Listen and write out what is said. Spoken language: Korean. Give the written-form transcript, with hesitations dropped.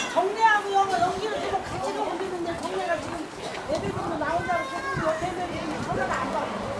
정례하고 연기를 지금 같이 가고 있는데 정례가 지금 예배드리면 나온다고 계속 예배드리면 전화가 안 받고.